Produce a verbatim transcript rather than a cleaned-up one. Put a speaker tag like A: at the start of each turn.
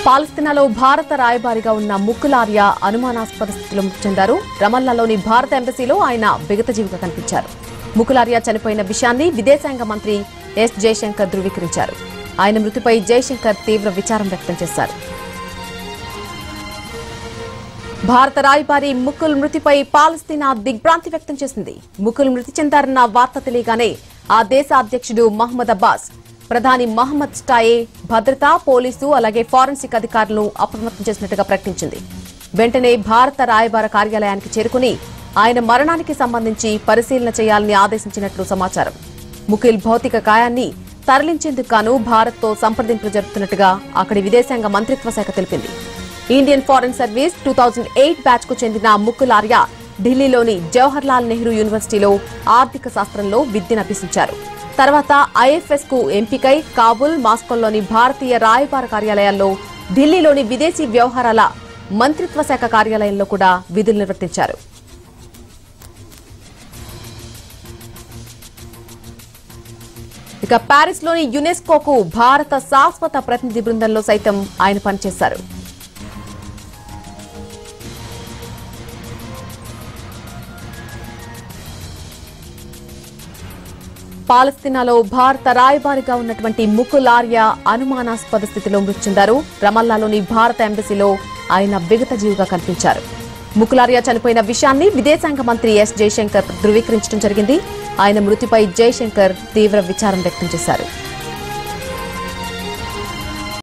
A: పాలస్తీనాలో భారత రాయబారిగా ఉన్న ముకుల్ ఆర్యా అనుమానాస్పద స్థితిలో మృతి చెందారు. రమల్లాలోని భారత ఎంబసీలో ఆయన బిగతజీవిగా కనిపించారు. ముకుల్ ఆర్యా చనిపోయిన విషయాన్ని విదేశాంగ మంత్రి ఎస్ జయశంకర్ ధృవీకరించారు. ఆయన మృతిపై జయశంకర్ తీవ్ర విచారం వ్యక్తం చేశారు. భారత రాయబారి ముకుల్ మృతిపై పాలస్తీనా దిగ్భ్రాంతి వ్యక్తం చేసింది. ముకుల్ మృతి చెందారన్న వార్త తెలియగానే ఆ దేశ అధ్యక్షుడు మహ్మద్ అబ్బాస్, ప్రధాని మహమ్మద్ స్టాయే భద్రతా, పోలీసు అలాగే ఫారెన్సిక్ అధికారులను అప్రమత్తం చేసినట్టుగా ప్రకటించింది. వెంటనే భారత రాయబార కార్యాలయానికి చేరుకుని ఆయన మరణానికి సంబంధించి పరిశీలన చేయాలని ఆదేశించినట్లు సమాచారం. ముకుల్ భౌతిక కాయాన్ని తరలించేందుకు గాను భారత్తో సంప్రదింపులు జరుపుతున్నట్టుగా అక్కడి విదేశాంగ మంత్రిత్వ శాఖ తెలిపింది. Indian foreign service two thousand eight batch కు చెందిన ముకుల్ ఆర్యా ఢిల్లీలోని జవహర్ లాల్ నెహ్రూ యూనివర్సిటీలో ఆర్థిక శాస్త్రంలో విద్యను అభ్యసించారు. తర్వాత ఐఎఫ్ఎస్ కు ఎంపికై కాబుల్, మాస్కోలోని భారతీయ రాయబార కార్యాలయాల్లో, ఢిల్లీలోని విదేశీ వ్యవహారాల మంత్రిత్వ శాఖ కార్యాలయంలో కూడా విధులు నిర్వర్తించారు. ఇక ప్యారిస్ లోని యునెస్కోకు భారత శాశ్వత ప్రతినిధి బృందంలో సైతం ఆయన పనిచేశారు. పాలస్తీనాలో భారత రాయబారిగా ఉన్నటువంటి ముకుల్ ఆర్యా అనుమానాస్పద స్థితిలో మృతి చెందారు. రమల్లాలోని భారత ఎంబసీలో ఆయన బిగతజీవిగా కనిపించారు. ముకుల్ ఆర్యా చనిపోయిన విషయాన్ని విదేశాంగ మంత్రి ఎస్ జయశంకర్ ధృవీకరించడం జరిగింది. ఆయన మృతిపై జయశంకర్ తీవ్ర విచారం వ్యక్తం చేశారు.